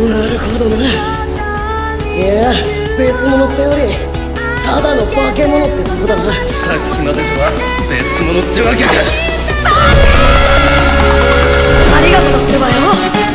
なるほどな。いや、別物ってよりただの化け物ってとこだな。さっきまでとは別物ってわけか。ありがとうってばよ。